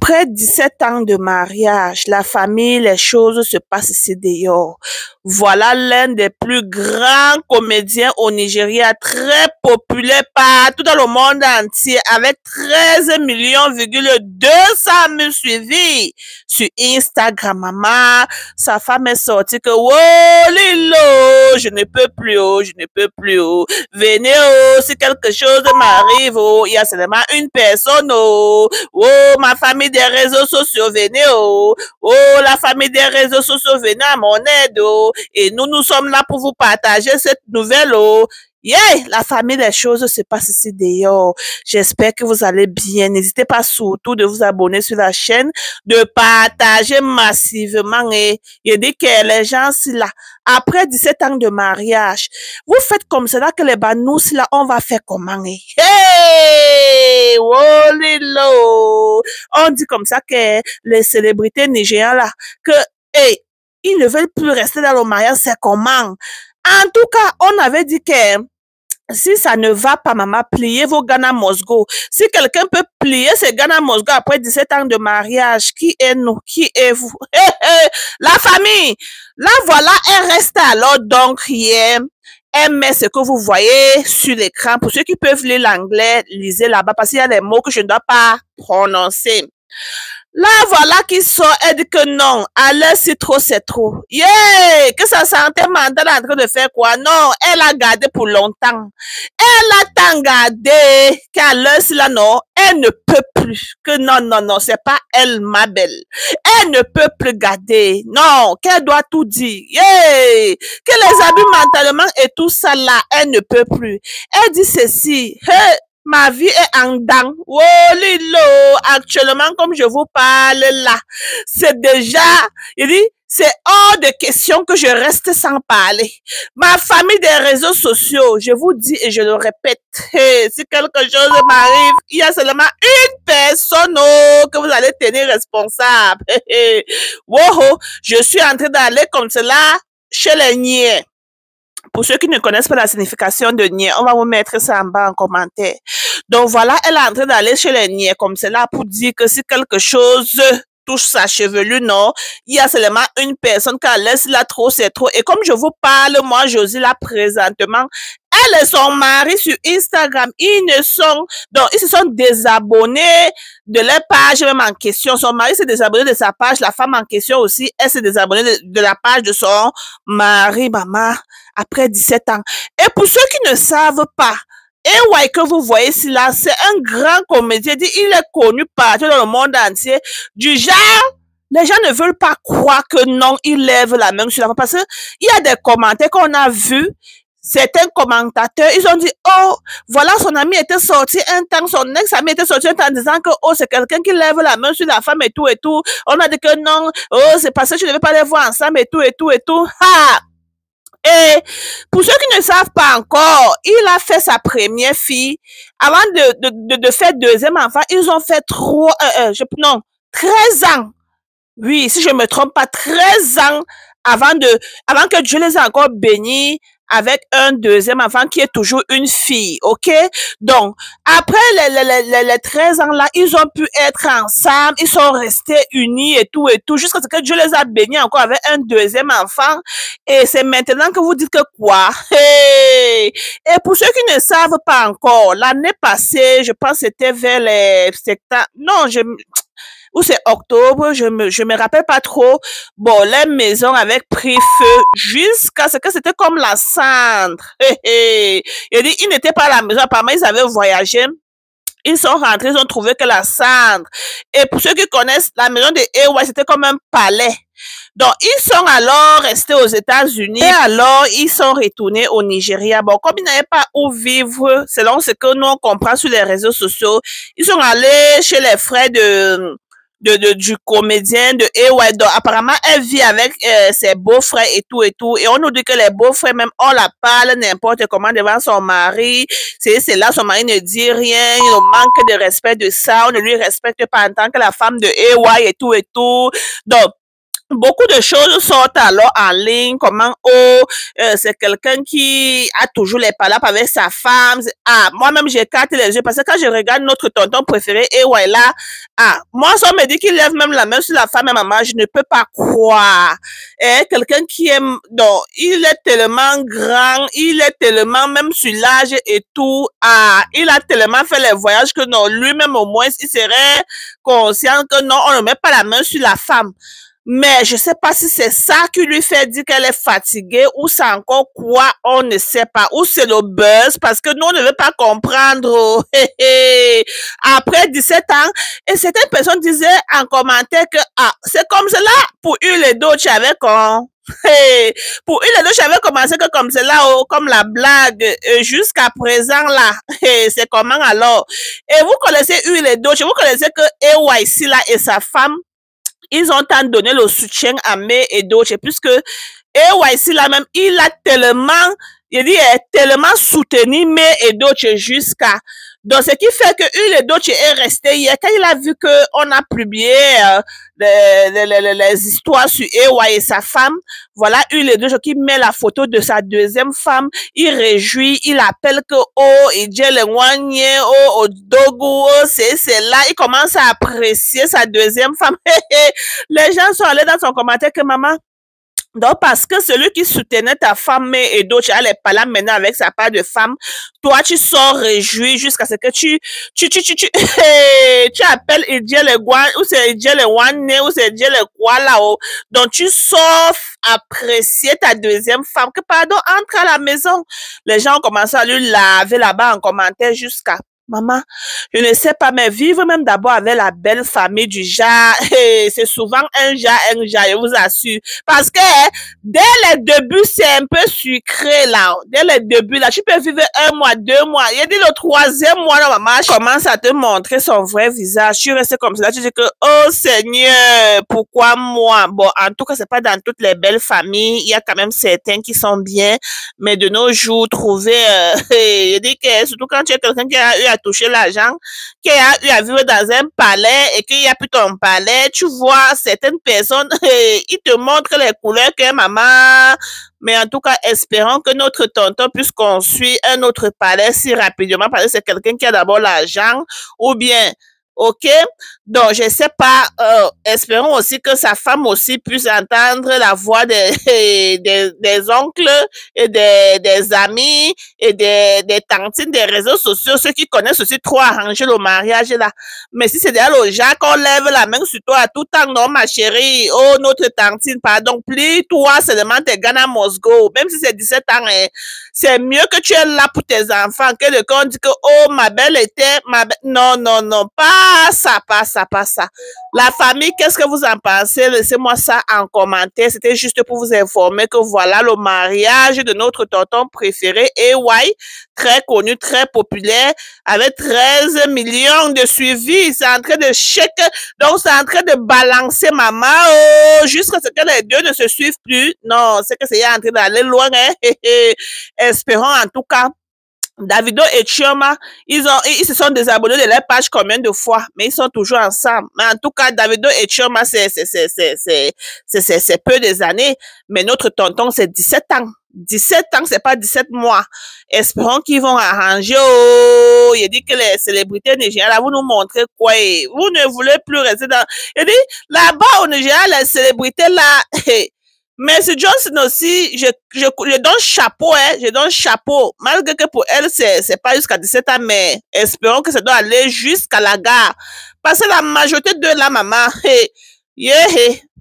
Après 17 ans de mariage, la famille, les choses se passent ici dehors. Voilà l'un des plus grands comédiens au Nigeria, très populaire partout dans le monde entier, avec 13 millions, 200 000 suivis sur Instagram. Maman, sa femme est sortie que, oh, Lilo, je ne peux plus, oh, je ne peux plus, oh. Venez, oh, si quelque chose m'arrive, oh, il y a seulement une personne, oh, oh, ma famille des réseaux sociaux, venez, oh, oh, la famille des réseaux sociaux, venez à mon aide, oh, et nous sommes là pour vous partager cette nouvelle, oh. Yeah, la famille des choses se passe ici dehors. J'espère que vous allez bien. N'hésitez pas surtout de vous abonner sur la chaîne, de partager massivement. Et je dis que les gens, là, après 17 ans de mariage, vous faites comme cela que les banous, là, on va faire comment? Hey! Oh, lilo! On dit comme ça que les célébrités nigériennes, là, que, hey, ils ne veulent plus rester dans le mariage, c'est comment? En tout cas, on avait dit que si ça ne va pas, maman, pliez vos Ghana Mosgo. Si quelqu'un peut plier ces Ghana Mosgo après 17 ans de mariage, qui est nous? Qui est vous? La famille! Là, voilà, elle reste alors donc hier. Elle met ce que vous voyez sur l'écran. Pour ceux qui peuvent lire l'anglais, lisez là-bas parce qu'il y a des mots que je ne dois pas prononcer. Là, voilà qui sort, elle dit que non, à l'heure c'est trop, c'est trop. Yeah! Que ça sentait mental en train de faire quoi? Non, elle a gardé pour longtemps. Elle a tant gardé qu'à l'heure c'est là, non, elle ne peut plus. Que non, non, non, c'est pas elle, ma belle. Elle ne peut plus garder. Non, qu'elle doit tout dire. Yeah! Que les abus mentalement et tout ça là, elle ne peut plus. Elle dit ceci. Hey! Ma vie est en dents. Oh, Lilo, actuellement, comme je vous parle là, c'est déjà, il dit, c'est hors de question que je reste sans parler. Ma famille des réseaux sociaux, je vous dis et je le répète, si quelque chose m'arrive, il y a seulement une personne que vous allez tenir responsable. Wow, je suis en train d'aller comme cela chez les niais. Pour ceux qui ne connaissent pas la signification de niais, on va vous mettre ça en bas en commentaire. Donc voilà, elle est en train d'aller chez les niais comme cela pour dire que si quelque chose touche sa chevelure, non, il y a seulement une personne qui laisse là trop, c'est trop. Et comme je vous parle, moi, Josie, là, présentement, elle et son mari sur Instagram, ils se sont désabonnés de leur page même en question. Son mari s'est désabonné de sa page, la femme en question aussi, elle s'est désabonnée de la page de son mari, maman, après 17 ans. Et pour ceux qui ne savent pas, ouais, que vous voyez ici là, c'est un grand comédien, il est connu partout dans le monde entier, du genre, les gens ne veulent pas croire que non, il lève la main sur la femme, parce que il y a des commentaires qu'on a vus, certains commentateurs, ils ont dit, oh, voilà, son ami était sorti un temps, son ex-ami était sorti un temps en disant que, oh, c'est quelqu'un qui lève la main sur la femme et tout et tout. On a dit que non, oh, c'est parce que je ne devais pas les voir ensemble et tout et tout et tout. Ha! Et pour ceux qui ne savent pas encore, il a fait sa première fille. Avant de faire deuxième enfant, ils ont fait 13 ans. Oui, si je me trompe pas, 13 ans avant que Dieu les ait encore bénis avec un deuxième enfant qui est toujours une fille, ok? Donc, après les 13 ans là, ils ont pu être ensemble, ils sont restés unis et tout, jusqu'à ce que Dieu les a bénis encore avec un deuxième enfant. Et c'est maintenant que vous dites que quoi? Hey! Et pour ceux qui ne savent pas encore, l'année passée, je pense que c'était vers les septembre, non, ou c'est octobre, je me rappelle pas trop. Bon, les maisons avaient pris feu jusqu'à ce que c'était comme la cendre. Il dit, ils n'étaient pas à la maison, apparemment ils avaient voyagé. Ils sont rentrés, ils ont trouvé que la cendre. Et pour ceux qui connaissent la maison de Ewa, c'était comme un palais. Donc, ils sont alors restés aux États-Unis et alors, ils sont retournés au Nigeria. Bon, comme ils n'avaient pas où vivre, selon ce que nous on comprend sur les réseaux sociaux, ils sont allés chez les frères du comédien de Ewa. Donc, apparemment, elle vit avec ses beaux-frères et tout. Et on nous dit que les beaux-frères, même, on la parle n'importe comment devant son mari. C'est là, son mari ne dit rien. Il manque de respect de ça. On ne lui respecte pas en tant que la femme de Ewa et tout. Donc, beaucoup de choses sortent alors en ligne, comment c'est quelqu'un qui a toujours les palabres avec sa femme. Ah, moi-même j'écarte les yeux parce que quand je regarde notre tonton préféré, et ouais là, ah, moi ça me dit qu'il lève même la main sur la femme et maman, je ne peux pas croire. Et quelqu'un qui aime, donc il est tellement grand, il est tellement même sur l'âge et tout, ah, il a tellement fait les voyages que non, lui-même au moins il serait conscient que non, on ne met pas la main sur la femme. Mais je sais pas si c'est ça qui lui fait dire qu'elle est fatiguée ou c'est encore quoi, on ne sait pas. Ou c'est le buzz parce que nous, on ne veut pas comprendre. Après 17 ans, et certaines personnes disaient en commentaire que ah, c'est comme cela pour Huile et d'autres avec Hey, pour Huile et d'autres, j'avais commencé que comme cela, oh, comme la blague, jusqu'à présent là, c'est comment alors? Et vous connaissez Huile et d'autres, vous connaissez que AYC là et sa femme, ils ont tant donné le soutien à May et d'autres, puisque AYC là même, il a tellement, il dit, tellement soutenu May et d'autres jusqu'à. Donc, ce qui fait que Huile et d'autres est resté hier, quand il a vu qu'on a publié les histoires sur AY et sa femme, voilà, Huile et d'autres qui met la photo de sa deuxième femme, il réjouit, il appelle que, oh, il dit le Wanye, oh, Dogu, oh, c'est là, il commence à apprécier sa deuxième femme. Les gens sont allés dans son commentaire que maman, donc, parce que celui qui soutenait ta femme et d'autres, elle est pas là maintenant avec sa part de femme, toi, tu sors réjoui jusqu'à ce que tu appelles Idjé le Guan, ou c'est Idjé le Wane, ou c'est Idjé le quoi là-haut. Donc, tu sors apprécier ta deuxième femme, que pardon, entre à la maison. Les gens ont commencé à lui laver là-bas en commentaire jusqu'à maman, je ne sais pas, mais vivre même d'abord avec la belle famille du genre, c'est souvent un genre, je vous assure. Parce que dès les débuts, c'est un peu sucré là. Dès les débuts, là, tu peux vivre 1 mois, 2 mois. Il y a dit le 3e mois, là, maman commence à te montrer son vrai visage. Tu restes comme ça, tu dis que, oh Seigneur, pourquoi moi? Bon, en tout cas, c'est pas dans toutes les belles familles. Il y a quand même certains qui sont bien, mais de nos jours, trouver, il dit que, surtout quand tu es quelqu'un qui a eu à toucher l'argent, qui a eu à vivre dans un palais et qu'il n'y a plus ton palais, tu vois certaines personnes, ils te montrent les couleurs que maman, mais en tout cas, espérons que notre tonton puisse construire un autre palais si rapidement, parce que c'est quelqu'un qui a d'abord l'argent, ou bien, ok, donc je sais pas, espérons aussi que sa femme aussi puisse entendre la voix des oncles et des amis et des tantines des réseaux sociaux, ceux qui connaissent aussi trop arranger le mariage là. Mais si c'est déjà le genre qu'on lève la main sur toi à tout temps, non ma chérie, oh notre tantine, pardon, plie-toi seulement tes Ghana Mosgo, même si c'est 17 ans, hein, c'est mieux que tu es là pour tes enfants que le qu'on dit que oh ma belle était, non, non, non, pas ça, pas ça, pas ça. La famille, qu'est-ce que vous en pensez? Laissez-moi ça en commentaire. C'était juste pour vous informer que voilà le mariage de notre tonton préféré, AY, très connu, très populaire, avec 13 millions de suivis. C'est en train de check, donc c'est en train de balancer maman, oh, jusqu'à ce que les deux ne se suivent plus. Non, c'est que c'est en train d'aller loin, hein. Espérons en tout cas. Davido et Chioma, ils se sont désabonnés de leur page combien de fois, mais ils sont toujours ensemble. Mais en tout cas, Davido et Chioma, c'est peu des années, mais notre tonton, c'est 17 ans. 17 ans, c'est pas 17 mois. Espérons qu'ils vont arranger. Oh, il dit que les célébrités nigérianes, vous nous montrez quoi? Vous ne voulez plus rester dans. Il dit, là-bas au Nigeria, les célébrités là, mais ce Johnson aussi, je donne chapeau, hein, je donne chapeau. Malgré que pour elle, c'est pas jusqu'à 17 ans, mais espérons que ça doit aller jusqu'à la gare. Parce que la majorité de la maman, yeah,